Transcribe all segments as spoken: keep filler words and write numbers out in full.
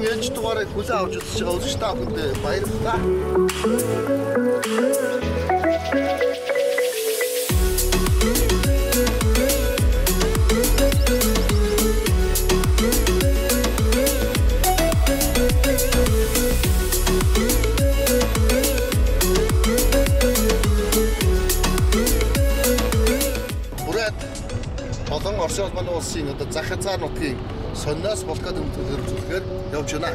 нэвтрүүлгийн ээлж дугаарыг хүлээн авч үзэж байгаа үзэгч та бүхэнд баярлалаа. Олон Орсын улманы улсын одоо Захицаар нутгийн сонноос Балкад нэмтгэлээр үзүүлэхээр явж байна.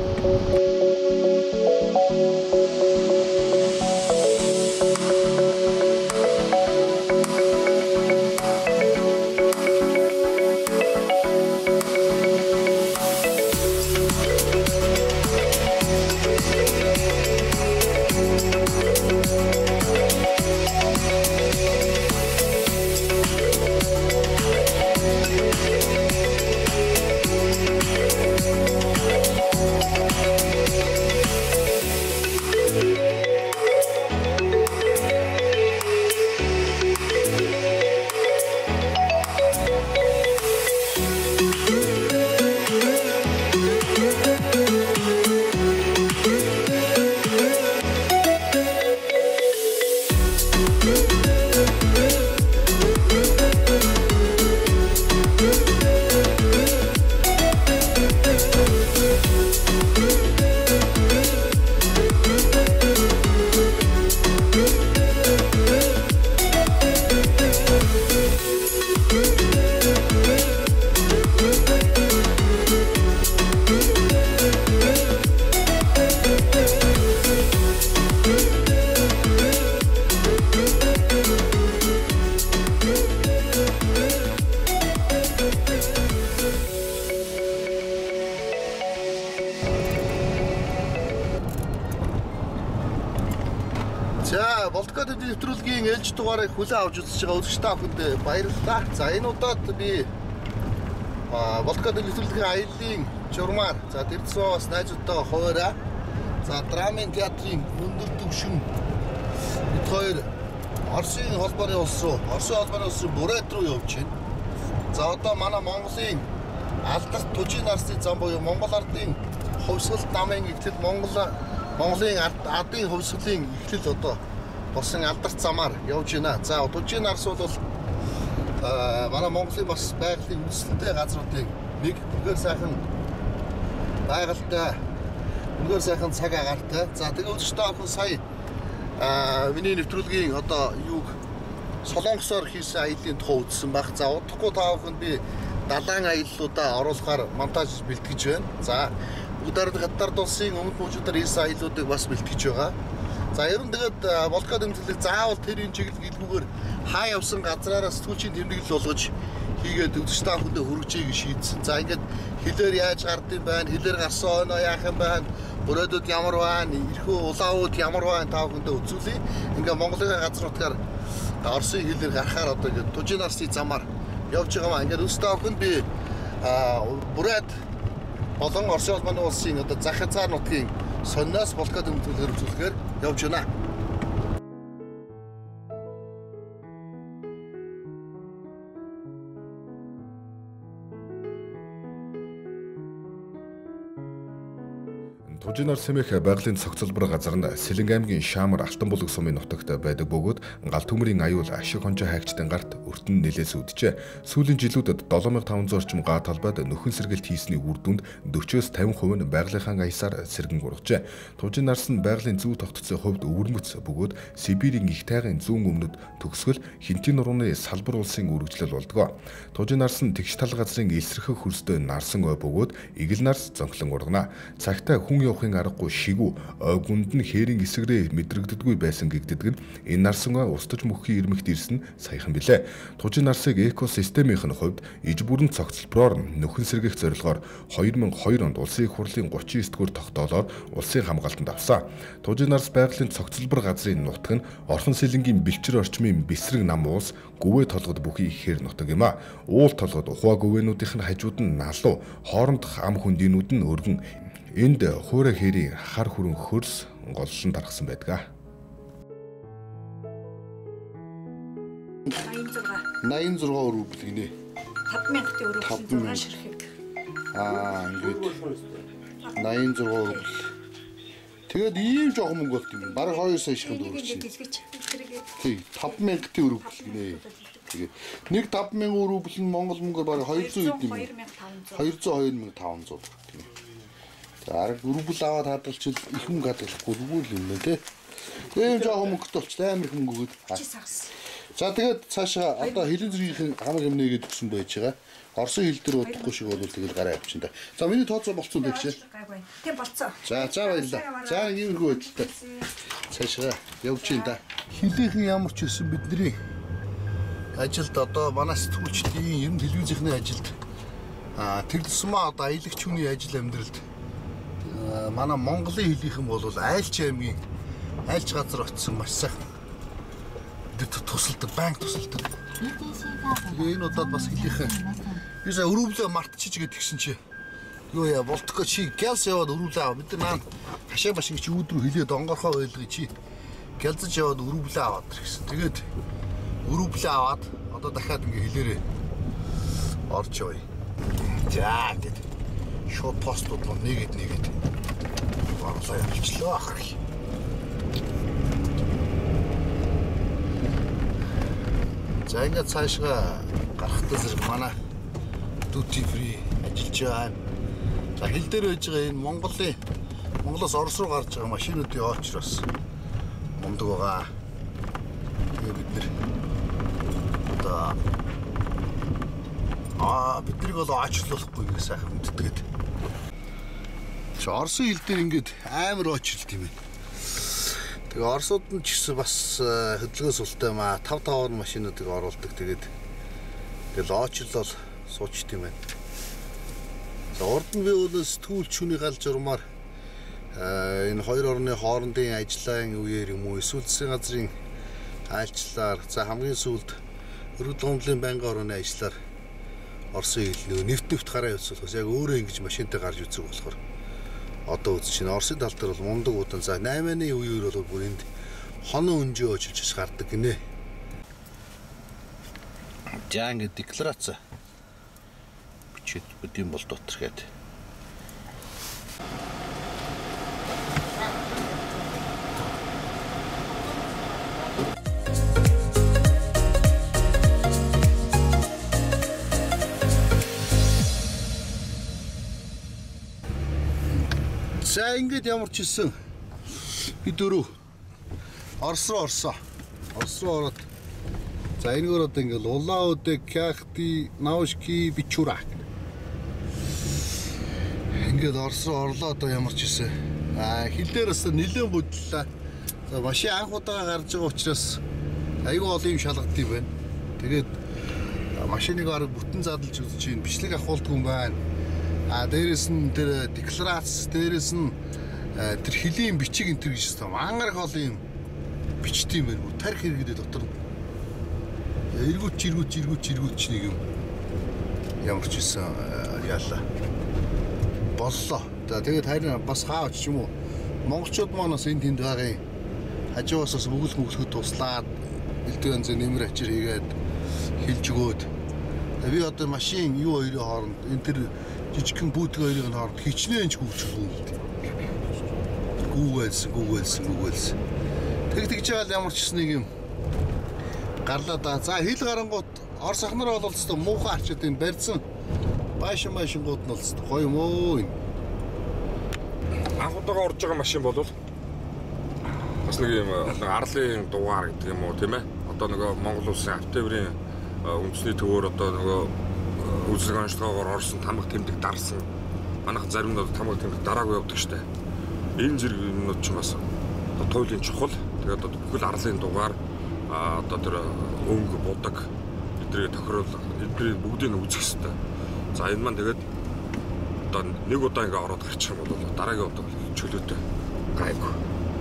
За, Балкад нэвтрүүлгийн ээлж дугаарыг хүлээн авч үзэж байгаа үзэгч та бүхэнд баярлалаа. За, энэ удаад би Балкад нэвтрүүлгийн аяллаа журмаар за Тэрцээ бас найзуудтайгаа хуваараа за драмын театрын өндөр түвшин бид хоёр Оросын холбооны улс руу, Оросын холбооны улс руу Бурайд руу явж байна. За одоо манай Монголын алдарт Тужийн нарсны зам буюу Монгол ардын хувьсгал намын эхлэл Монгол Монголын ардын хувьсгалын эхлэл одоо болсон алдарт замаар явж байна. За Тужийн нарс бол манай Монголын бас байгалийн үндэслэлтэй газруудын нэг үнээр сайхан байгальтай үнээр сайхан цаг агаартай. За тэгээ үзэгч та бүхэн сая миний нэвтрүүлгийн одоо юуг Солонгосоор хийсэн аяллаа тухай үзсэн баг. За удахгүй та бүхэнд би далайн аяллуудаа оруулахаар монтаж бэлтгэж байна. За Удар гадар улсын өмнөх мужуудаар хийсэн аяллуудыг бас бэлтгэж байгаа. За ерөн тэгээд Балкад нэмтгэлийг заавал тэрийн чиглэл гэлгүүгээр хаа явсан газраараа сэтгүүлчийн тэмдэглэл болгож хийгээд үзэгч та бүхэндээ хүргэжийг шийдсэн. За ингээд хилээр яаж гардыг байна, хилээр гарсан оноо яах юм байна, бүрээдүүд ямар байна, эрхүү улаанууд ямар байна та бүхэндээ үзүүлье. Ингээ Монголын газар нутгаар Оросын хилээр гарахаар одоо ингээд Тужийн нарсны замаар явж байгаа маа. Ингээд үзэгч та бүхэнд би Бурайд болон Оросын улманы улсын одоо Захицаар нутгийн сонноос Балкад нэмтгэлээр үзүүлэхээр явж байна. Тужийн нарс хэмээх байгалийн цогцлбор газар нь Сэлэнг аймгийн Шаамар Алтан булаг сумын нутагт байдаг бөгөөд гал төмрийн аюул ашиг хонжоо хайгчдын гарт өртөн нэлээс үджээ. Сүүлийн жилүүдэд долоо мянга таван зуун орчим га талбайд нөхөн сэргэлт хийсний үр дүнд дөрвөөс тавин хувь нь байгалийнхаа аясаар сэргэн ургажээ. Тужийн нарс нь байгалийн зүү тогтцоо хувьд өвөрмөц бөгөөд Сибирийн их тайгын зүүн өмнөд төгсгөл Хинтийн нурууны салбар улсын үргэлжлэл болдгоо. Тужийн нарс нь тэгш тал газрын эсрэх хөрстэй нарсан ой бөгөөд игэл нарс зонхлон ургана. Цагтаа хүн явахын аргагүй шигүү ой гүнд нь хээрийн эсрэгрээ мэдрэгддэггүй байсан гэгддэг нь энэ нарсан ой устж мөхийн ирмэгт ирсэн саяхан билээ. Тужийн нарсыг экосистемийнх нь хувьд иж бүрэн цогцлбороор нөхөн сэргийх зорилгоор хоёр мянга и хоёр онд улсын их хурлын гучин девять дугаар тогтоолоор улсын хамгаалтанд авсан. Тужийн нарс байгалийн цогцлбор газрын нутаг нь Орхон Сэлэнгийн бэлчир орчмын бэсрэг нам уус гүвээ толгод бүхий ихээр нутаг юм а. Уул толгод ухаа гүвээнүүдийнх нь хажууд нь налуу, хоорондох ам хөндийнүүд нь өргөн. Энд хуурай хэрийн хар хүрэн хөрс голлон тархсан байдаг. найман и зургаа өрөө бэлгэнэ. таван мянга төгрөг зураг ширхэг. Аа, ингээд. восемьдесят шесть рубль. Тэгээд ийм жоохон мөнгө болт юм. Бараг two сая шиханд өрчих. Тий, five thousand рубль гинэ. Тэгээд нэг five thousand рубль нь Монгол мөнгөөр бараг two hundred эд юм. two hundred two thousand five hundred тийм. За арга рубль аваад хадгалчил их мөнгө хадгалахгүй рубль юм нэ тий. Тэгээд жоохон мөнгөт болчихлоо амар их мөнгө өгöd. За тэгээд цаашаа одоо хилэн зэргийн хамаг юм нэгээд өгсөн байж байгаа. Орсын хил дээр удахгүй шиг бол тэгэл гараа авчин та. За миний тооцоо болцсон байх шээ. Тийм болцсон. За за баярлалаа. За иймэрхүү байдалтай. Цаашаа явж ин да. Хилийнхэн ямар ч өссөн бидний ажилд одоо манай сэтгүүлчдийн ер нь телевизийнхний ажилд аа тэр тусмаа одоо аялагч хүний ажил амьдралд манай Монголын хилийнхэн бол айлч аймгийн айлч газар очсон маш сайхан. Тусалдаг, банк тусалдаг. Энэ удаад бас хэлийнхэн би сая өрөвлөө мартчих гэдгийгсэн чи. Юу яа болтго чи гялс яваад өрөвлөө аа. Бид нар хашаа машин чи өөдрөө хилээд онгорхоо байлгыг чи гялзаж яваад өрөвлөө аваад гэсэн. Тэгээд өрөвлөө аваад одоо дахиад ингээ хэлээрээ орж явъя. За гэд шууд постууд руу нэгэд нэгэд орлоо явуулчлаа ах. За ингээд цаашгаа гарахтаа зэрэг манай duty free ажиллаж байгаа. За хил дээр байж байгаа энэ Монголын Монголоос Орос руу гарч байгаа машинуудын очроос мундаг байгаа. Тэгээ бид нэр одоо аа биднийг бол аачлуулахгүй нэг сайхан мэддгээд. Чи Оросын хил дээр ингээд амар очролт юм байна. Тэгээ Оросууд нь ч гэсэн бас хөдөлгөөн султай маа five тавар машинуудыг оруулдаг. Тэгээд тэгэл очрлол суучт юм байна. За урд нь би өөс сэтгүүлч хүний гал журмаар энэ хоёр орны хоорондын ажлын үеэр юм уу эсвэл засгийн газрын айлчлаар за хамгийн сүүлд өргөд гомдлын байнгын орны ажлаар Оросын хил нефт нефт гараа явуулсаас яг өөрөө ингэж машинтай гарч үзэх болохоор одоо үзэж чинь Оросын тал дээр бол мундаг удаан за eight-ны үеэр бол бүр энд хонон өнжөө очилж гардаг гинэ. За ингэ декларац бичээд бүдийн бол дотор гээд. За ингэж ямар ч хэлсэн би дөрөв Орос руу орсон. Орос руу ороод за энэгээр одоо ингээл улаауд кяхти наушки бичурак. Ингээд Орос руу орлоо одоо ямар ч хэлсэн. Аа хил дээр бас нэлээд бодлоо. За машин анх удаа гарч байгаа учраас аюу олон юм шалгад юм байна. Тэгээд машиныг арга бүтэн задлж үзэж чинь бичлэг авахулдаг юм байна. А дээрэс нь тэр декларац, дээрэс нь тэр хилийн бичиг энэ төр гэж байна. Мангар их олон юм бичт юм байна. Тарих хэрэгдээ дотор нь. Эргүүч, эргүүч, эргүүч, эргүүч нэг юм. Ямар ч хэлсэн яалаа. Боллоо. За тэгээд харин бас хаавч ч юм уу. Монголчууд манаас энэ тэнд байгаа юм. Хажуугаас бас мөгөл мөглөхөд туслаад элдв янзын нэмэр ачир хийгээд хилж өгөөд. Би одоо машин юу хоёрын хооронд энэ тэр жижигхэн бүүтэг хоёрын хооронд хичнээн ч гүйчихгүй. Гүүгэлсэн, гүүгэлсэн, гүүгэлсэн. Тэг тэгж байгаа ямар ч нэг юм гарлаа да. За хил гарангууд Орос ахнар бол өстой муухай арчид энэ барьсан. Байшин байшингууд нь өстой гоё юм өө. Анх удаага орж байгаа машин бол бас нэг юм арлын дугаар гэдэг юм уу тийм ээ. Одоо нөгөө Монгол улсын автоврын үндэсний төвөөр одоо нөгөө үйлчлэг онцлогоогоор орсон тамга тэмдэг дарсан. Манайх зарим нь тамга тэмдэг дараагүй явдаг штэ. Энэ зэрэг юмнууд ч бас туйлын чухал. Тэгээд одоо бүхэл арлын дугаар одоо тэр өнгө будаг эдрийг тохирол эдрийг бүгдийг нь үзэх хэрэгтэй. За энэ маань тэгээд одоо нэг удаа ингээ ороод гарчих юм бол дараагийн удаа чөлөөтэй гайгүй.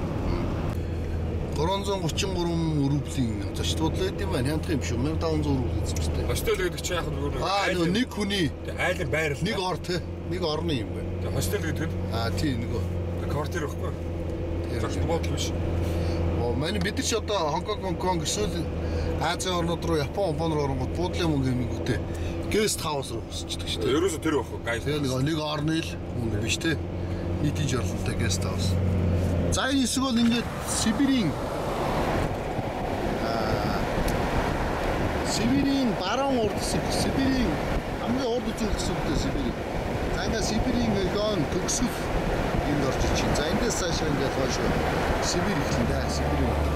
three thirty-three рублийн зочдлууд л юм байна. Хямдхан юм шүү. one thousand five hundred рубль эзэмштэй. Хостел гэдэг чинь яг нэг аа нэг хүний айлын байрал нэг ор те нэг орны юм байна. Тэгээ хостел гэдэг нь аа тий нөгөө квартир өгөхгүй. Зочд бодол биш. Оо манай бид ч одоо Хонконг Хонконг эсвэл Азийн орнууд руу Япон Япон руу оронгод буудлын мөнгө хэмэнгүүтээ гест хаус руу босчихдаг шүү дээ. Ерөөсө тэр байхгүй. Гай. Тэгээ нэг нэг орны л мөнгө биш те. нийтийн жорлолтой guest house. За энэ хэсэг бол ингээд Сибирийн аа Сибирийн баруун урд хэсэг, Сибирийн хамгийн урд үзүүл хэсэгтэй Сибирийн. За ингээд Сибирийн регион төгсгөл энд орж ич. За эндээс цааш ингээд хойш Сибирь эхлэндээ Сибирийн урд.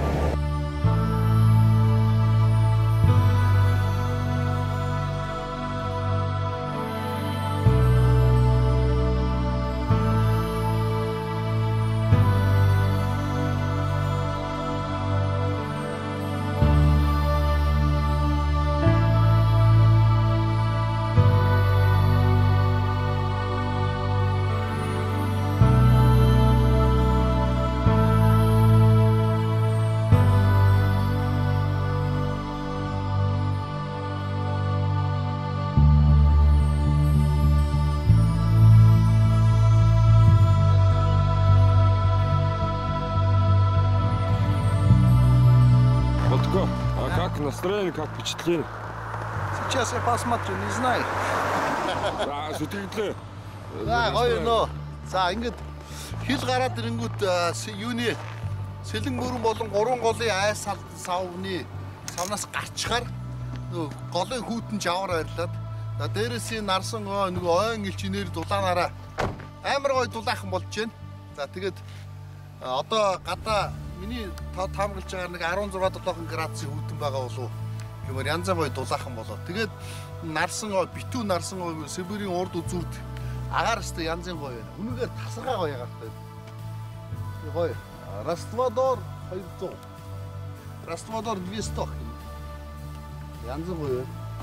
Настроение как впечатление? Сейчас я посмотрю, не знаю. За сэтгэлээ. За гоё нөө. За ингээд хил гараад ирэнгүүт юуны сэлэн мөрөн болон гурван голын айс савны савнаас гарчхаар нөгөө голын хүүтэн жавар байрлаад. За дээрээс нь нарсан нөгөө ойн элчнэр дулаанаараа амар гоё дулаахан болж байна. За тэгээд одоо гадаа миний таамаглаж байгаа нэг арван зургаан долоон градусын хүүтэн байгаа болов гэмээр янз бүр дулаахан болоо. Тэгээд нарсан гоо битүү нарсан гоо Сибирийн урд үзүүрд агаар өстө янзын гоё байна. Үнэхээр тасархай гоё агаартай. Гоё. Раствадор двести. Раствадор двести. Янзын гоё.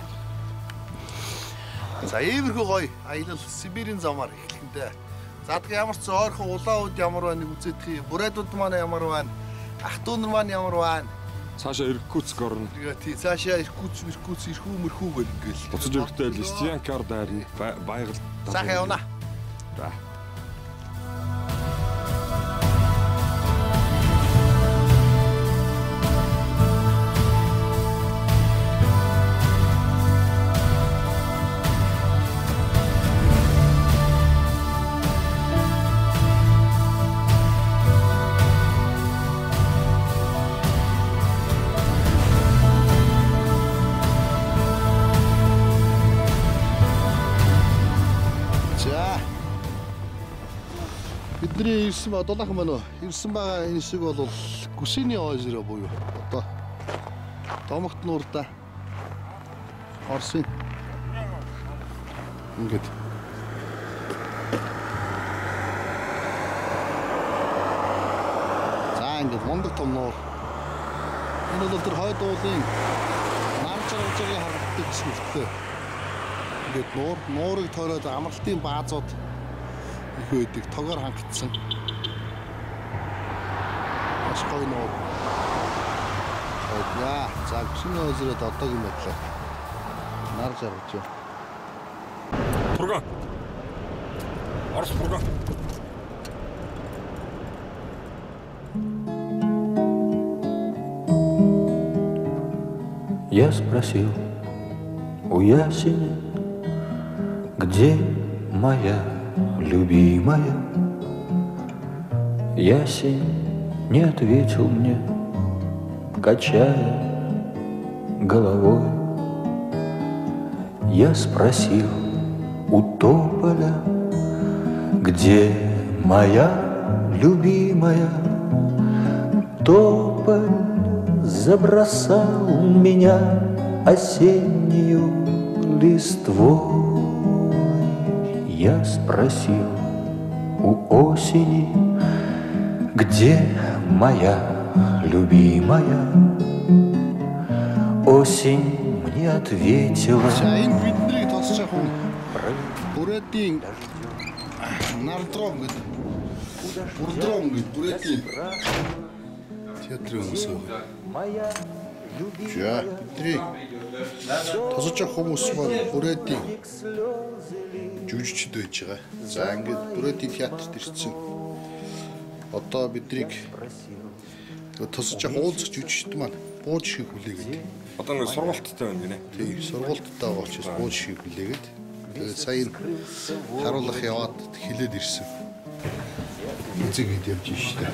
За иймэрхүү гоё аялал Сибирийн замаар эхлэхдээ. За тэгээ ямар ч ойрхон улаан үд ямар байна үзээдхий. Бүрээдүүд маань ямар байна? Ах トゥ нар маань ямар байна? Цаашаа Иркутск орно. Тэгээ тий цаашаа Иркутск, Иркутск, Ирхүү мэрхүү гэл ингээл. Буцаж ирэхдээ Листянкар дайрны байгальд. Сайхан явна. За. Бидний ирсэн ба дулаахан байна уу? Ирсэн байгаа энэ хэсэг бол Гүсэний озеро буюу одоо Томогт нуурда Орсын ингээд за ингээд мундаг том нуур. Энэ бол тэр хойд уулын нар жаргалжгийн харагддаг хэсэгтэй. Ингээд нуур, нуурыг тойроод амралтын баазууд их байдаг, тоогоор хангагдсан. Маш гоё нуур. Яа, за Гүсэний озерод одоогийн байдлаар нар жаргаж байна. Фурган. Орос фурган. Я спросил у ясеня, где моя любимая. Ясень не ответил мне, качая головой. Я спросил у тополя, где моя любимая. Тополь забросал меня осеннюю листвой. Я спросил у осени, где моя любимая. Осень мне ответила. Энэ бидний тосч яг хүн бүрээдийн нардром гэдэг. Бүрдром гэдэг бүрээдийн театрын өмсөв. За бидний тосч яг хүмүүс маань бүрээдийн жүжигчд байж байгаа. За ингээд бүрээдийн театрт ирсэн. Одоо биднийг тосч яг уулзах жүжигчд маань бууж шиг хүлээгээд. Одоо нэг сургалттай байна гинэ. Тийм, сургуульттай байгаа учраас бууж шиг хүлээгээд. Тэгээд сая харуулах яваад хилээд ирсэн. эцэг хэд явж штэ.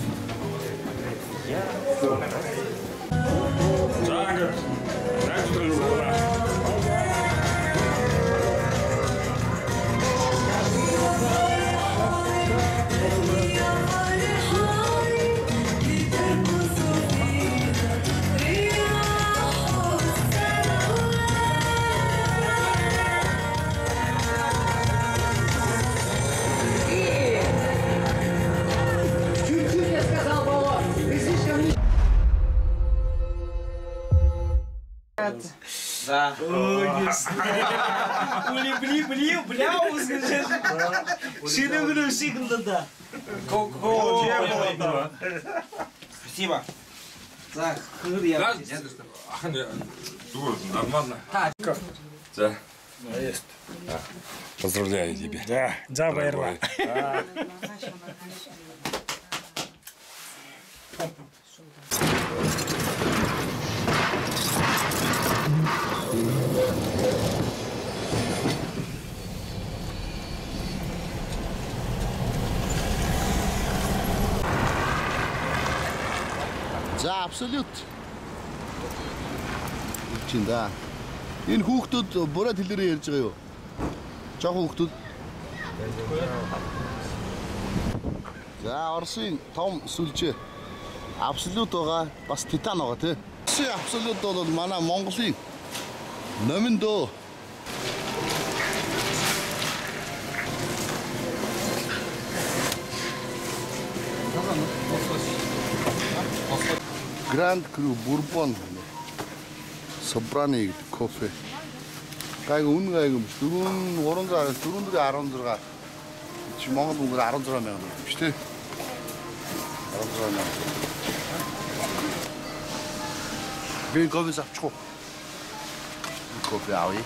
За ингээд найзлын руугаа. Да. Бли, бли, бли, бля, узгажешь. Шиногру сигнал, да. Ко-ко. Спасибо. За, хыр я. Ах, дур, нормально. За. Есть. Поздравляю тебя. Да, за баярлалар. За, абсолют. Чин да. Энэ хүүхдүүд бурад хэлээрээ ярьж байгаа юу? Жохон хүүхдүүд. За, Оросын том сүлжээ. Абсолют байгаа, бас титан байгаа тий. Оросын абсолют бол манай Монголын номин дөө. Grand Cru Bourbon Sobrani кофе. Гайг үн гайг юм шүү. дөрвөн дөрвөн дөрвөн арван зураг. Чи Монгол мөнгөөр арван зураг мянга юм шүү дээ. арван зураг мянга. Би кофе авчих уу? Кофе авъя.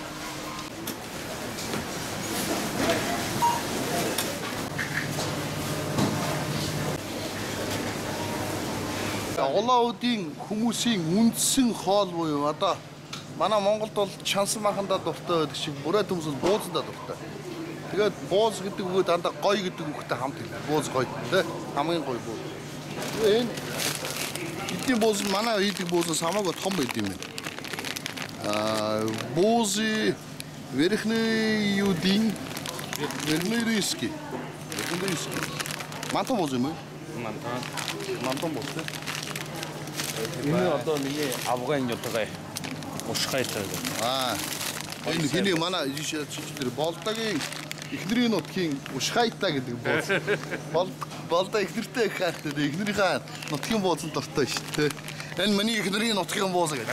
Улаан удийн хүмүүсийн үндсэн хоол буюу одоо манай Монголд бол чансан махандаа дуртай байдаг шиг бүрээд хүмүүс бол буузандаа дуртай. Тэгээд бууз гэдэг үг дандаа гоё гэдэг үгтэй хамт хэлдэг. Бууз гоё тий хамгийн гоё бууз. Энэ эдийн бууз манай хийдэг буузнаас хамаагүй том байд юм байна. Аа буузи верхний юудин верхний риски. Верхний риски. Мантон бууз юм уу? Мантон. Мантон бууз тий. Энэ одоо миний авган ятгаа ушхайтай. Аа. Энэ хиний манай жишээлчдэр болдогийн эхнэрийн нутгийн ушхайтай гэдэг бууз. Бол болдоо эхнэртэй хаатай эхнэрийнхээ нутгийн бууз дуртай шүү дээ. Энэ миний эхнэрийн нутгийн бууз гэж.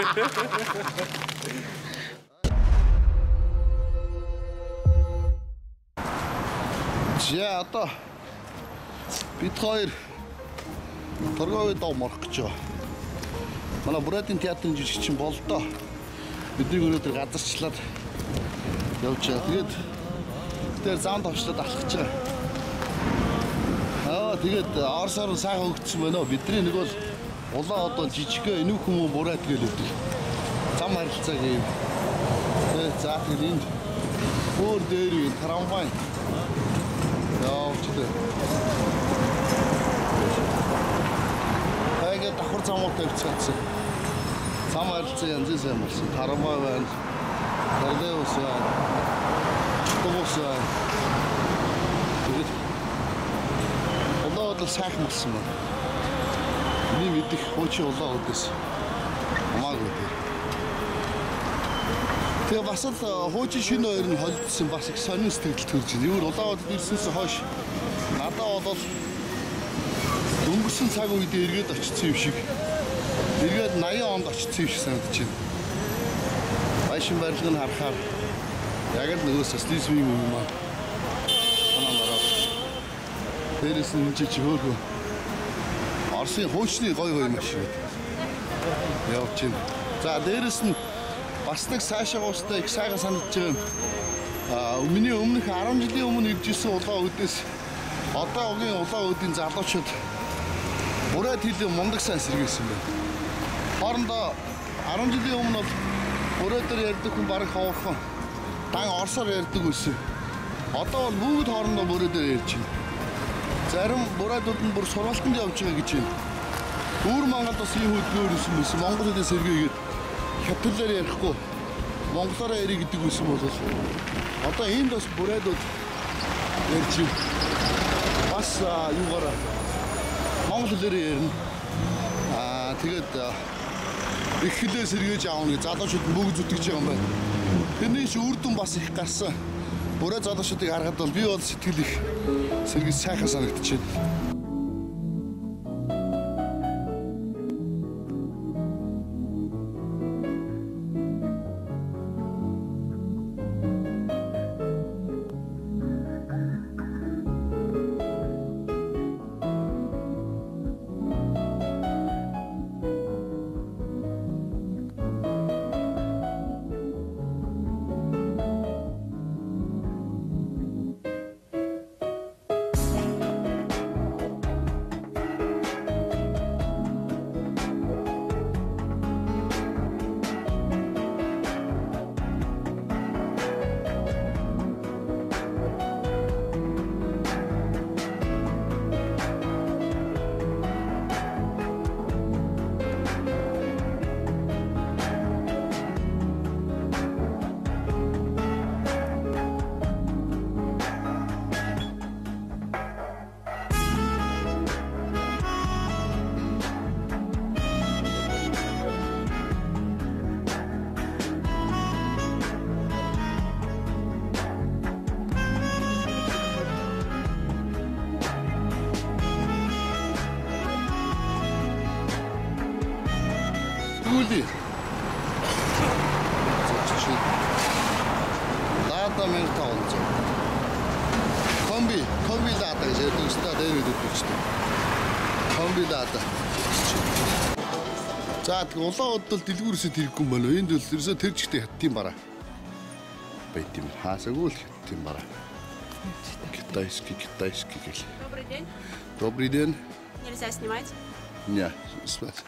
За одоо бид хоёр торговый дов морох гэж байгаа. Манай Буратин театрын жижигчин болдоо бидний өнөөдөр газарчлаад явж байгаа. Тэгээд тэр зам товчлоод алах гэж байгаа. Аа тэгээд Оросоор сайхан хөгжсөн байна. Бидний нэг бол улаан одоо жижигхэн энүү хүмүүн Бурат гэж өгдөг. Зам харилцааг юм. Тэгээд за тэгээд энд өөр дээр юм трамвай. Явж дээ. Тэгээд давхар замууд тавьчихсан. Зам харилцаа янз янз болсон. Трамвай байна. Троллейбус байна. Автобус байна. Тэгээд улаан бол сайхан болсон байна. Миний мэдих хуучин улаан өдөөс хамаагүй дээ. Тэгээ бас л хуучин шинэ хоёр нь холдсон бас их сонин сэтгэл төрж байна. Юу улаан өдөрт ирсэнээс хойш надад бол өнгөрсөн цаг үед эргээд очсон юм шиг. Эргээд наяан онд очсон юм шиг санагдаж байна. Байшин барилгыг харахаар яг л нөгөө социализмын юм аа. Санаандаа. Дээрээс нь чи хөөхөө. Оросын хуучны гой гой машин. Явж байна. За дээрээс нь бас нэг цаашаа уустай их сайхан санагдаж байгаа юм. Аа миний өмнөх арван жилийн өмнө ирж исэн улаан өдөөс одоогийн улаан өдийн залуучууд Бурат хэлээ мундаг сайн сэргээсэн байна. Хоорондоо арван жилийн өмнө бол Буратаар ярьдаг хүн бараг ховорхон дан Оросоор ярьдаг байсан. Одоо бол бүгд хоорондоо Буратаар ярьж байна. Зарим бураадууд нь бүр сургалтанд явж байгаа гэж байна. Өөр Монголд бас ийм хөдөлгөөр ирсэн байсан. Монгол хэлээр сэргээгээд хятадлаар ярихгүй монголоор ярих гэдэг үсэн бол одоо энд бас бураадууд ярьж бас юугаараа монгол хэлээр ярина. Аа тэгээд их хэлээр сэргээж аавна гэж залуучууд бүгд зүтгэж байгаа юм байна. Тэрний ч үр дүн бас их гарсан. Бураа залуучуудыг харахад бол би бол сэтгэл их сэргэж сайхан санагдчихэв. Гүли. Лада мэн таонч. Комби, комби лада гэж ярьдаг шүү дээ. Дэвид өгчтэй. Комби лада. За тэг улаан удал дэлгүүрээсээ тэрэггүй юм байна. Энд бол ерөөсөө тэр жигтэй хаттын бараа. Байт юм. Хаасаагүй л хаттын бараа. Китайский, китайский гэл. Добрый день. Добрый день. Нельзя снимать? Не, снимать.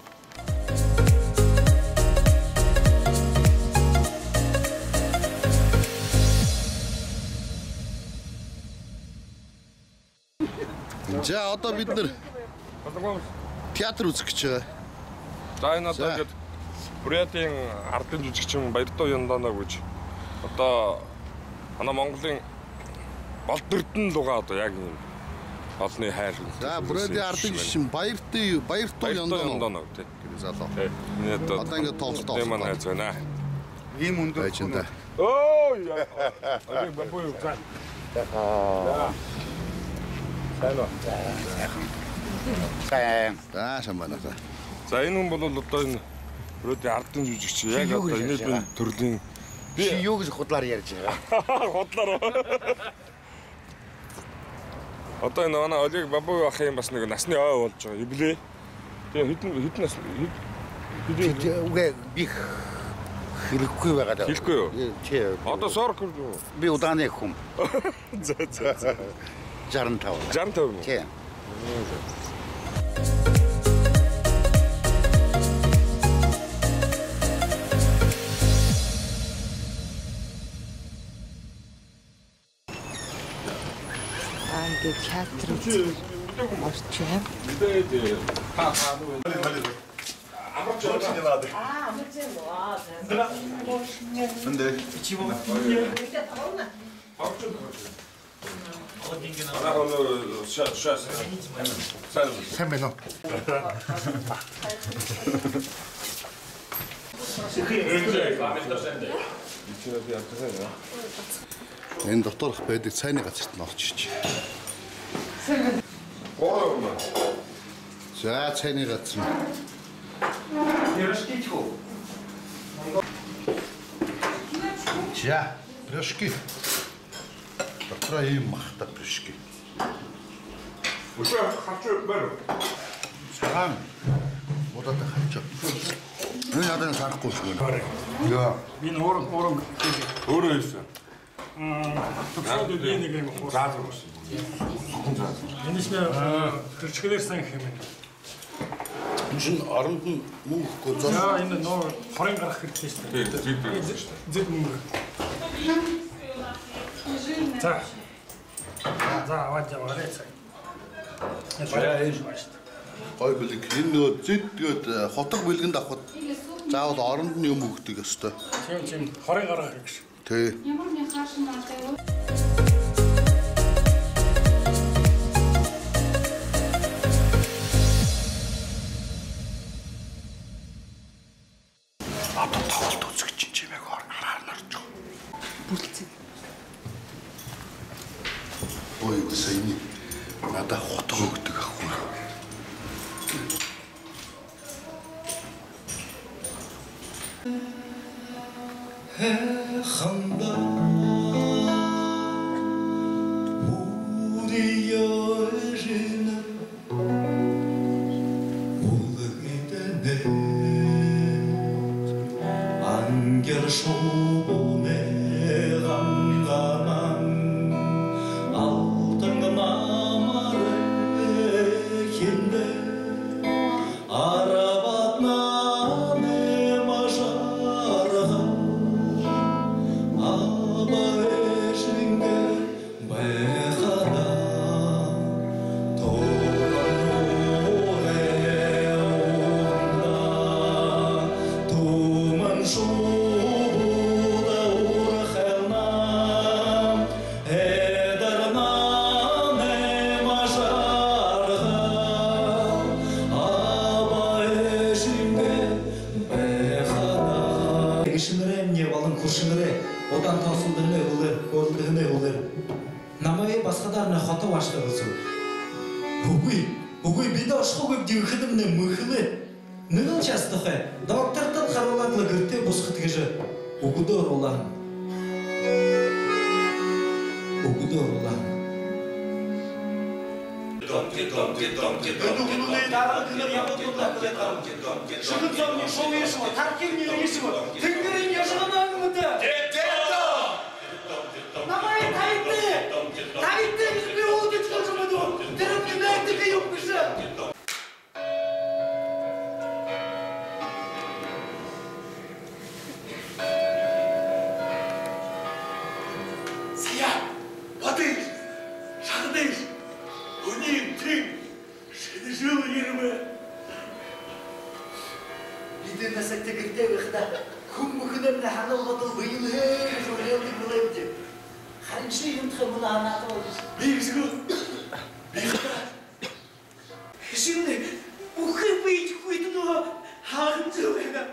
За одоо бид нэр театр үзэх гэж байгаа. За энэ одоо ингээд Бурятийн ардын жүжигчин Баяртуу Янданаа гэж одоо манай Монголын Болдөрдөн луга одоо яг юм олны хайр. За Бурятийн ардын жүжигчин Баяртуу Баяртуу Янданаа тий. Залуу. Энэ одоо ингээд тоглолтоо. Тийм манай хайц байна. Ийм өндөр байжинда. Өө яа. Одоо бабуу юу за. Аа. Сайн. Сайн. За шамбана. За энэ хүн бол одоо энэ Бурятийн ардын жүжигч яг одоо энэ би төрлийн би юу гэж худлаар ярьж байгаа. Худлаар. Одоо энэ манай Олег Бабуу ахын бас нэг насны ой болж байгаа. Иблээ. Тэгээ хэдэн хэдэн нас хэдэн үгүй би хэрэггүй байгаа даа. Хэлэхгүй юу? Чи одоо сорок юу? би удааны хүн. За за за. Жаран тав. Жаран тав. Тий. Аа ингээд театр үзэх орчин. Мэдээд та та юу амарч яваад. А, мы цело. 근데 Чего? Она сейчас сейчас. сайн байна уу? Энэ доторх байдаг цайны газарт нь орж ич. За цайны газар. За, пирожки. Дотроо ийм махта пирожки. Уже хочу бэр. Саран. Модод хочу. Энэ надад сарахгүй шүү. Яа. Энэ уран уран Өөрөө хийсэн. төвшөөд би нэг юм уу. Зааж өгсөн. Энэс нэ хөрчгөлөр сан гэх юм. Жин оронд нь мөнгө өгөхгүй зон. Яа энэ нөө хорын гарах хэрэгтэй шүү дээ. Тийм тийм. Зэт мөнгө. За. За аваад яваарай цаа. Баяа ээж байна шүү дээ. Гой бэлэг энэ нөгөө зэд тэгээд хотог бэлгэнд авахд заавал оронд нь юм өгдөг ёстой. Тийм тийм хорын гараа хэрэг шүү. Тий. Ямар нэг хаашин болтой юу? Одоо тоглолт үзэх чинь чимээг хараар нарж байгаа. Бүлцэн. Ой үсэйний надад хотог өгдөг ахгүй. Ханда 우리여는 울음이되네 안결 소본에 간간한 알던 나마를 긴데 알아봤나 내 마샤라가 одан тасылдığını olur, gördüğünü olur. Намайг басқадарына хотоо баштагсан. Үгүй, үгүй бид ашгүй дивхэдэм нэ мөхлэ. Нэгэн частахай. Доктортод харуулаад гэртээ босхот гэж өгдөө улаан. Өгдөө улаан. Том том том том. Нүний дараа гэр явуулдаг гэдэг. Шүгэн зовны шоуэш мо, тархины нэш мо. Тэнгэрийн яшаанаа нүдэ. Намайг тайдэ. Тайдэ би үүдэж чөлмөдөө. Тэрний найддаг юм биш. Сая. Бады. Шагны. Өнийн тэг. Шэнэжүү ирмэ. Бидний насаг тэгэртэй байхдаа хүн бүхнээр хануулгад биелээ шүлээд бүлээд. Харинчны юмдах юм аа бол би гисгөө. Би хаа. Хисүнэ бүхэн бийж хүйд нөгөө хаан зүвэга.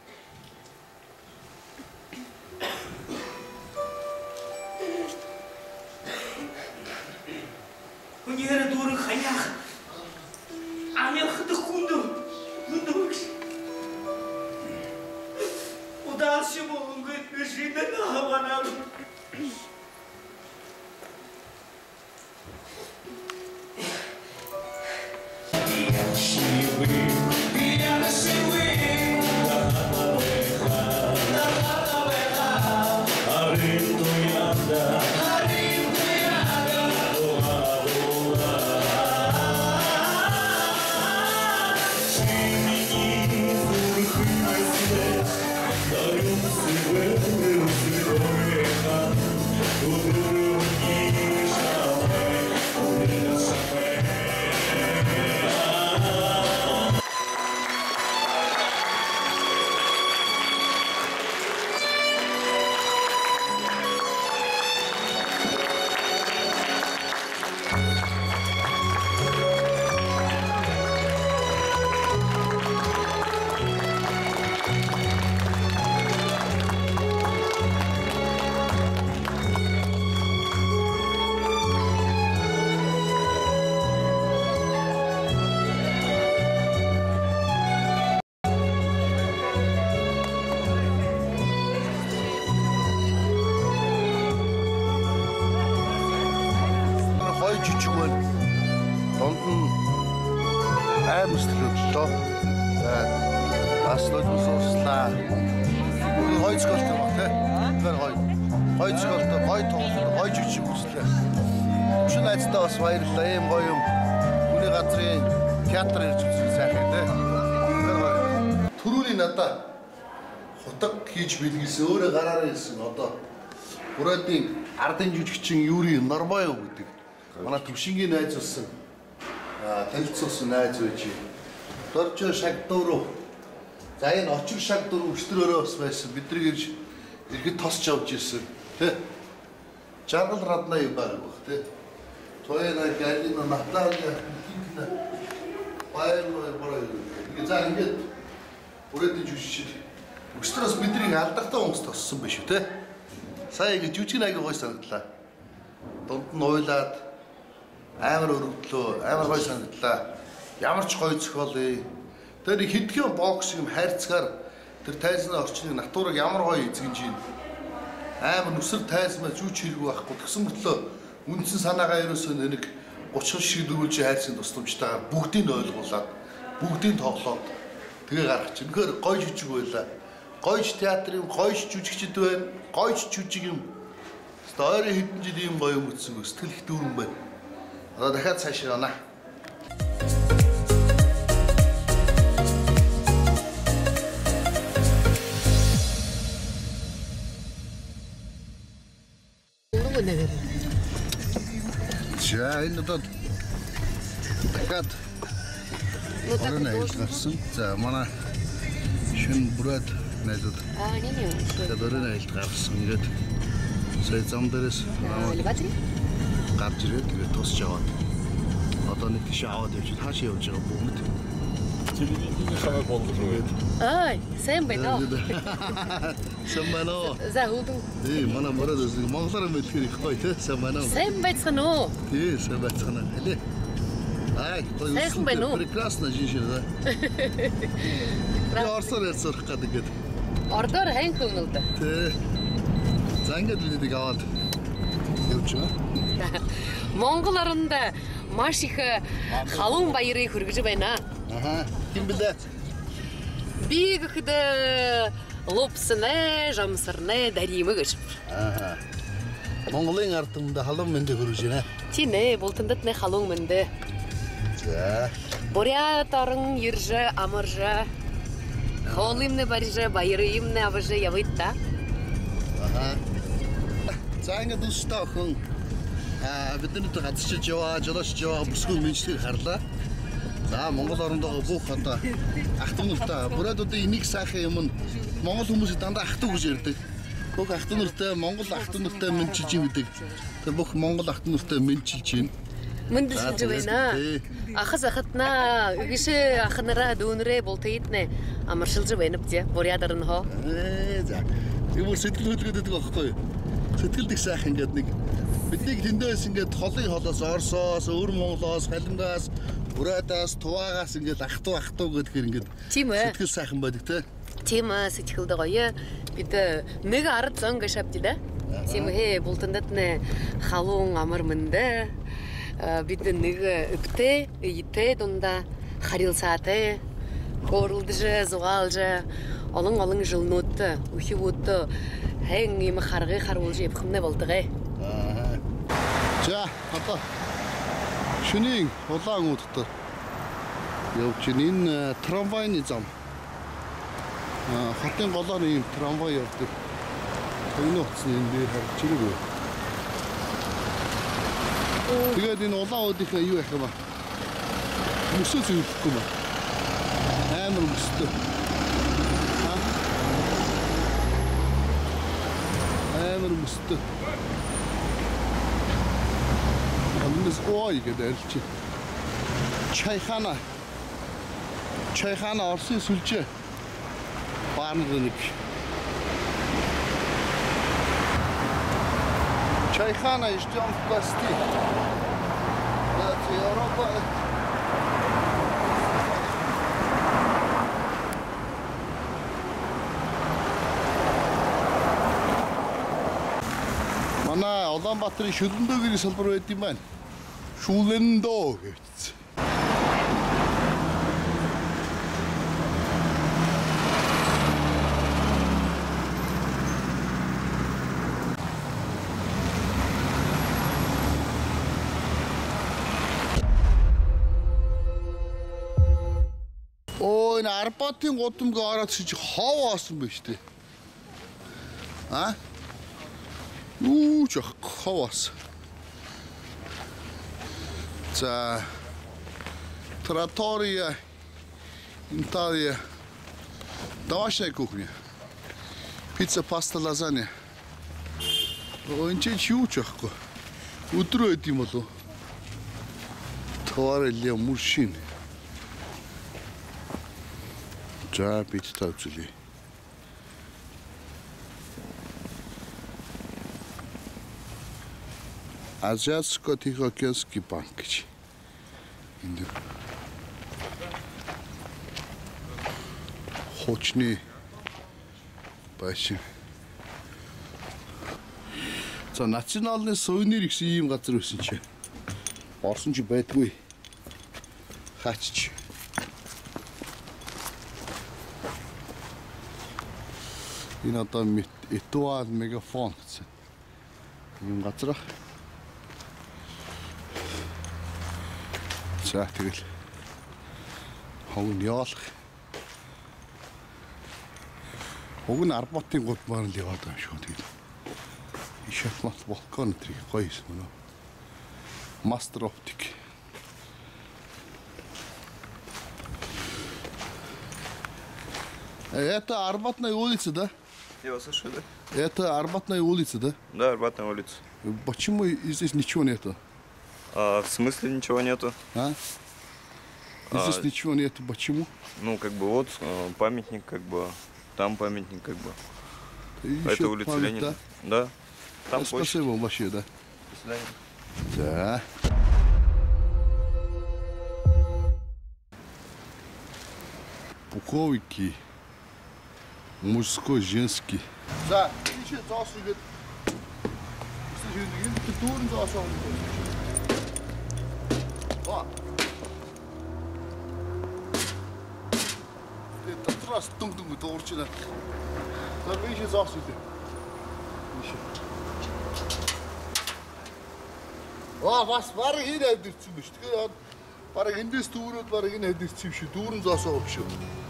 Өнөөр дүүрэн хаяах. Амяхад хүнд хүнд. Удаас юм өнгөт бишинэ наванаа. Баярлалаа юм гоё юм. Үний газрын театр ирж үзсэн сайхан тий. Түрүүний надаа хотог хийж билгийсэн өөрөө гараараа хэлсэн одоо Бурайдын ардын жүжигчин Юрий Нормаев гэдэг манай төвшингийн найз болсон танилцуулсан найз байж. Дорж шаг дөрөв. За энэ очир шаг дөрөв өчтөрөөрөө бас байсан. Бидний ирж ирэхэд тосч явж ирсэн. Тэ? Жаргал радна юм баг тэ? Тоена галина натлаалга кингна. Баяр баяр. Ингээ за ингээд үрээд жүжигчид өчтөрөөс бидний алдахтай хүмүүс тоссон биш үү тэ? Сая ингэ жүжиг аяга гой санагдлаа. Дунд нь уйлаад амар өрөвдлөө, амар гой санагдлаа. Ямар ч гой зохиолыг тэр хэдхэн бокс юм хайрцгаар тэр тайзны орчныг натурыг ямар гоё эзгэж юм. Амар нүсэр тайзмаа зүүч хэрэг байхгүй. Тэгсэн мөртлөө үндсэн санаагаа ерөөсөө нэг гучин шиг дөрүүлж хайрцгийн тусламжтайгаар бүгдийг нь ойлгуулад бүгдийг тоглоод тэгээ гаргах чинь. Үнэхээр гоё жүжиг байлаа. Гойч театрын гойч жүжигчд байна. Гойч жүжиг юм. Ойрын хэдэн жил ийм гоё юм үтсэн сэтгэл их дүүрэн байна. Одоо дахиад цааш явна. За энэ одоо дахиад орон аялал гарсан. За манай шин бүрээд найзууд. Аа нэг юм. Тэгээд орон аялал гарсан. Ингээд сая зам дээрээс гарч ирээд тэгээд тусч яваад. Одоо нэг тийш аваад явж хаашаа явж байгаа бүгд. Цэвэрийн цагааг болгоод. Аа, сайн байна уу? Сайн байна уу? За хөөдөө. Ээ, манай мөрөд Монголоор мэлхэр их гоё те. Сайн байна уу? Сайн байцгаана уу? Тий, сайн байцгаана. Хэлээ. Ай, сайн байна уу? Прекрасно женщина, да. Я орсоор ярьсарах гэдэг гээд. Ордоор хайн хөнөл да. Тий. За ингээд үлдээд аваад явж байгаа. Монгол оронд маш их халуун баярыг хүргэж байна. Аха. Ким блэ? Би гэхэд лупснэ, жамсарнэ, даримэ гэж. Аха. Монголын арданд халуун мэндэ хүргэж байна. Тийм ээ, бултандад нэ халуун мэндэ. За. Бурят орон иржэ, амаржэ. Холимнэ баржэ, баярымнэ авжэ явыта. Аха. За ингээд үстэй охин аа биднэрт газарчиж яваа, жолоочж яваа бүсгүй мэнчтийг харлаа. За Монгол оронд байгаа бүх одоо ах トゥ нартай бүрээдүүдийн энийг сайхан юм нь Монгол хүмүүс дандаа ах トゥ гэж ярьдаг. Бүх ах トゥ нартай Монгол ах トゥ нартай мэнчилж юм гэдэг. Тэр бүх Монгол ах トゥ нартай мэнчилж байна. Мэндэлж байна. Ахас ахатна гişэ ахнараа дүүнрээ бултайднэ амаршилж байна бзэ. Бурядар нь хоо. Ээ за. Тэр бүр сэтгэл хөдлөдөг байхгүй юу? Сэтгэлд их сайхан ингээд нэг бидний тэндээс ингээд холын холоос Оросоос, өвөр Монголоос, Халимгаас, Бурайдаас, Туваагаас ингээд ах トゥ ах トゥ гэдгээр ингээд сэтгэл сайхан байдаг те. Тийм ээ сэтгэлд гоё. Бид нэг ард зон гэж авдаа да. Тийм ээ бултандат нэ халуун амар мэндэ. Бид нэг өвтэй, итэ дундаа харилцаатай горлдж, зугаалж олон олон жилнүүд үхивүүд хэн юм харгыг харуулж явахнаа болдог ээ. Аа. За, одоо шөнийн улаан удаа явж энэ трамвайны зам. Аа, хатын голоор ийм трамвай явдаг. Төгнө утасны энэ дээр харж ирээгүй. Тэгээд энэ улаан удаа юу яах юм бэ? Мөсөө зүгдэхгүй ба. Амар мөстэй. Амар мөстэй. Амнес ой гэдэг чи. Чайхана. Чайхана Орсын сүлжээ. Баарныг. Чайхана ждём в гости. Это Европа. Манай Улаанбаатарын Шүлэндөө гэрийн салбар байд юм байна. Шүлэндөө гэж. Оо энэ Арбатын гудамж ороод чи хов оосон ба штэ. А? Уу жох ховос. За Trattoria Italia. Домашняя кухня. Пицца, паста, лазанья. Он че чучахко. Утро этим ото. Товары для мужчин. За представители. Азиатско-Тихоокеанский банк. Хочни башин. За национальный сувенир гэсэн ийм газар байсан чи. Орсон чи байдгүй. Хаач. Энэ одоо Этуал мегафон гэсэн. Ийм газар. За тэгэл. Хогн яалах. Уг нь Арбатын гол маань л яваад байгаа юм шүү тэгэл. Шахмат волкон три гоё юм. Мастер оптик. Это Арбатная улица, да? Я вас слышу, да? Это Арбатная улица, да? Да, Арбатная улица. Почему здесь ничего нету? А, в смысле ничего нету? А? Здесь а, ничего нету. Почему? Ну, как бы вот памятник, как бы, там памятник, как бы. Это улица память, Ленина. Да? Да. Там спасибо вам вообще, да. До свидания. Да. Пуховики. Мужской, женский. За, еще засугет. Слушай, ты турн засугет. О. Ты трас тунг-тунг доорчина. За, еще засугет. Еще. Аа бас бараг энэ хавд ирсэн биш. Тэгэхээр бараг эндээс дүүрээд бараг энэ хавд ирсэн юм шиг дүүрэн зоосоо өгш.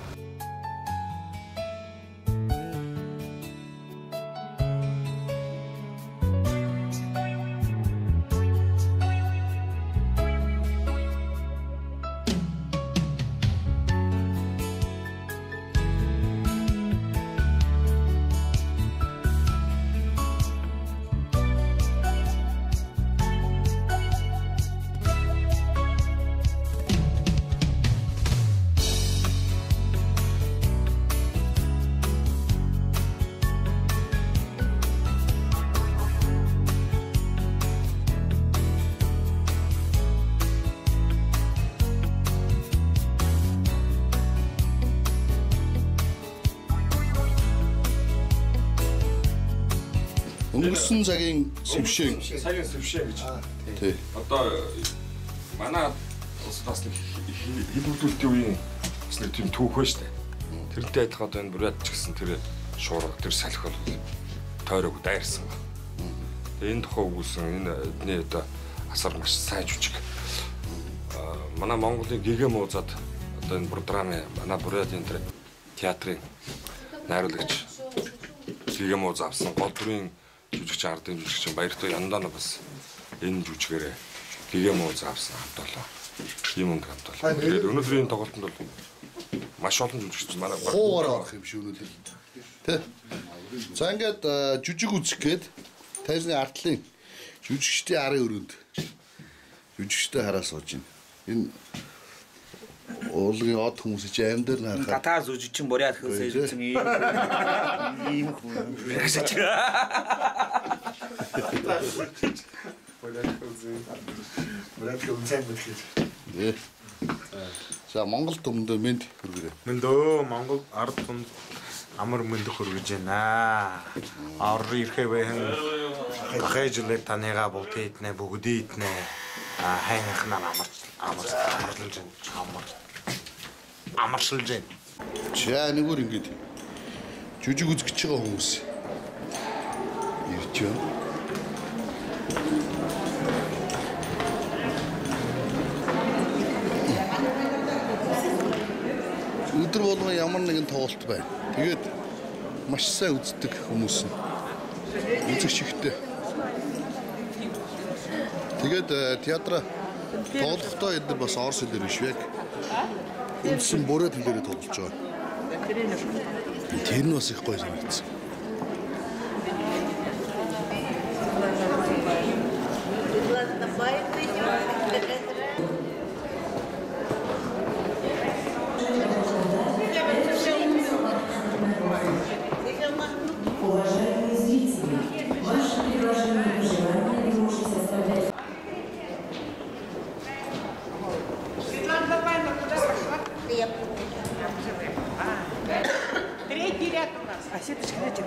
Өнгөрсөн цагийн сэвшээ. Цагийн сэвшээ гэж. Тий. Одоо манай улс бас нэг хилүүлэлтийн үеийн бас нэг тийм түүх байна шүү дээ. Тэрнтэй адилхан одоо энэ бүрээд ч гэсэн тэр шуурга тэр салхи бол тойрог дайрсан ба. Тэгээ энэ тухай өгүүлсэн энэ эдний одоо асар маш сайн жүжиг. Аа манай Монголын гигэн муузад одоо энэ програмын манай бүрээдийн тэр театрын найруулагч гигэн мууз авсан гол дүрийн жүжигч ардын жүжигч Баяртай Яндана бас энэ жүжигээрээ гигэн мууз авсан хамт болоо. Ийм өндөр хамт болоо. Тэгээд өнөөдрийн тоглолтод бол маш олон жүжигч манай хуугаар авах юм шиг өнөөдөр. Тэ. За ингээд жүжиг үзэх гээд тайзны артлын жүжигчдийн арын өрөөнд жүжигчтэй хараа сууж байна. Энэ уулын од хүмүүс чи амьдэр харахад татар жүжигчин буряд хөөсөө ирсэн ийм ийм хүн. Буряд хөөсөө мэдхий. За Монгол төмөндөө мэд хүргэрээ. Мэндөө Монгол ард түмэнд амар мэндөх хүргэж байна. Ор ирэхвэн хажлыг таныга бүгдийднэ бүгдийднэ хайнахнаа амар амар амарлж амар амаршилж байна. За нэгүр ингэж жүжиг үзэж байгаа хүмүүс ирж байна. Өдөр болгон ямар нэгэн тоглолт байна. Тэгээд маш сайн үздэг хүмүүс нь үзэгч ихтэй. Тэгээд театра Тоглохдоо эдгээр бас орс хэлээр биш яг үндсэн бүрээд хэлээрээ тоглож байгаа. Тэр нь бас их гоё санагдсан. Уважаемые зрители, ваши предложения и пожелания вы можете оставлять. Третий ряд у нас. А сеточка начала.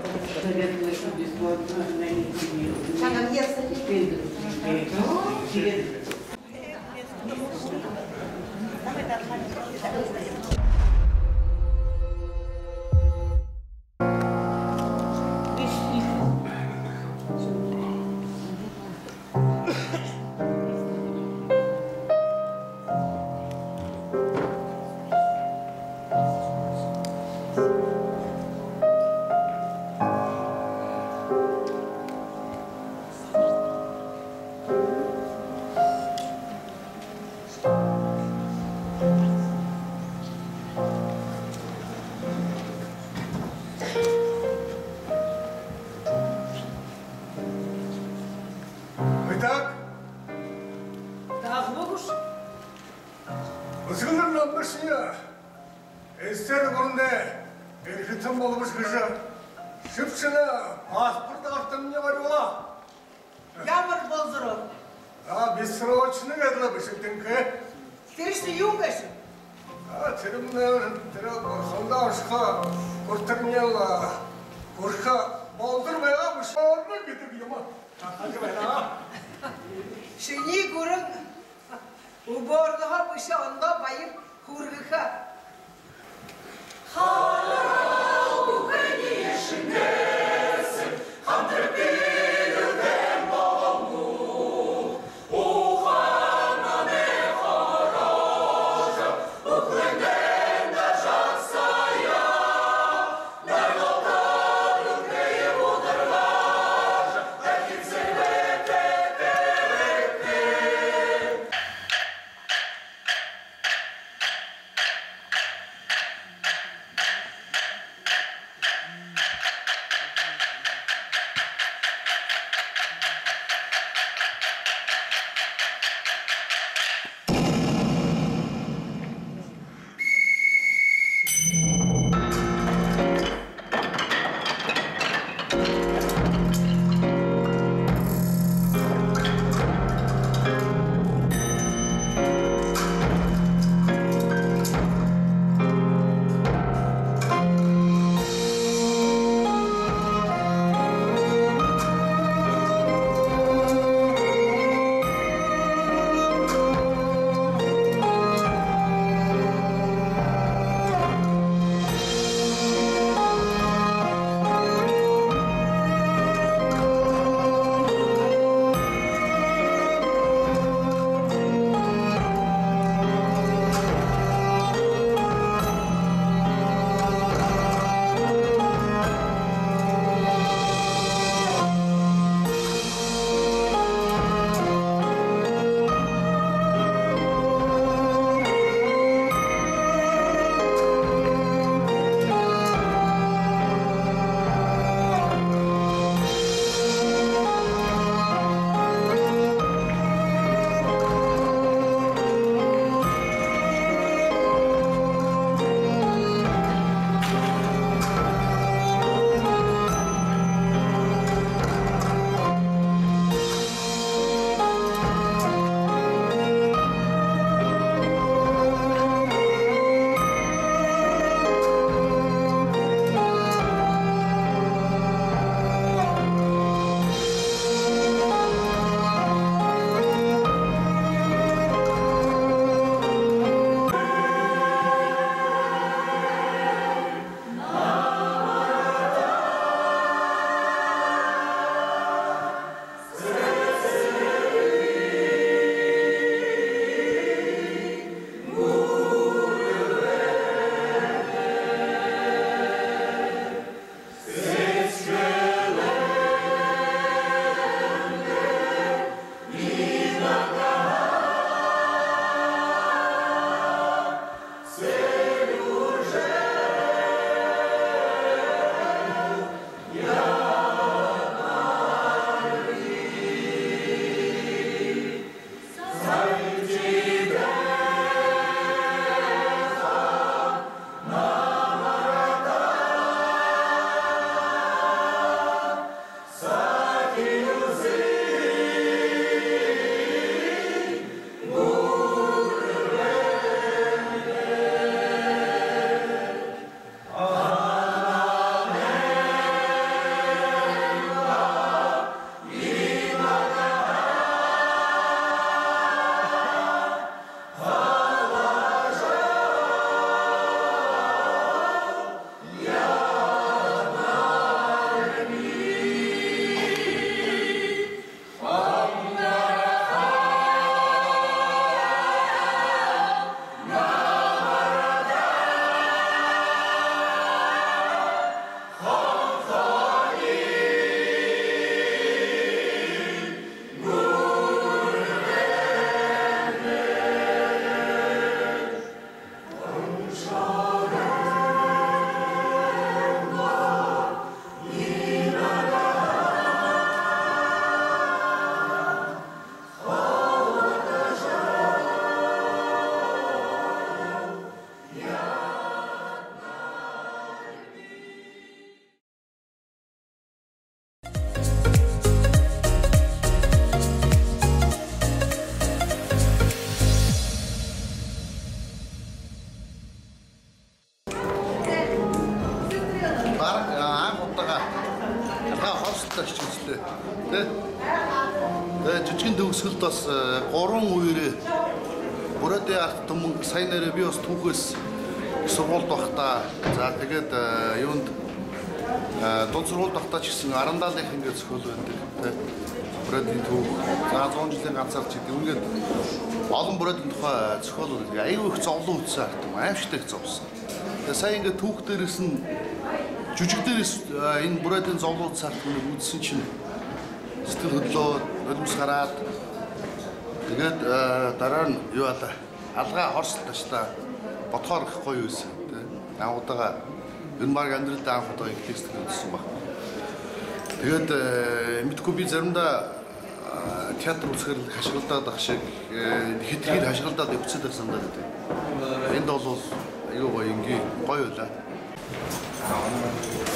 Жижигэн төгсгөлд бас гурван үерээ бүрээдээ арт түмэн сайн нэрээ би бас түүхээс сургуульд багтаа. За тэгээд юунд дунд сургуульд багтаа ч гэсэн Арандаалынх ингээд зохиол байдаг. Бүрээдийн түүх. За зуун жилийн ганцаар ч гэдэг. Ингээд олон бүрээдийн тухай зохиол байдаг. Аюу их зовлон үтсэн арт юм. Аимшигтай их зовсон. Тэгээд сая ингээд түүх дээрээс нь жүжиг дээрээс энэ бүрээдийн зовлон үтсэн арт хүнийг үзсэн чинь сэтгэл хөдлөө нулимс гараад тэгээд дараа нь юу болоо алгаа хорсолт ташлаа бодхоор их гоё юусэн тий анхудаага энэ баг амьдралдаа анхудаага их текст үзсэн баг. Тэгээд мэдгүй би заримдаа театр үзэхээр хашгиралдаад ах шиг хэдгээр хашгиралдаад өвчсөд байсан даа тий. Энд бол аюу гоё ингийн гоё байлаа.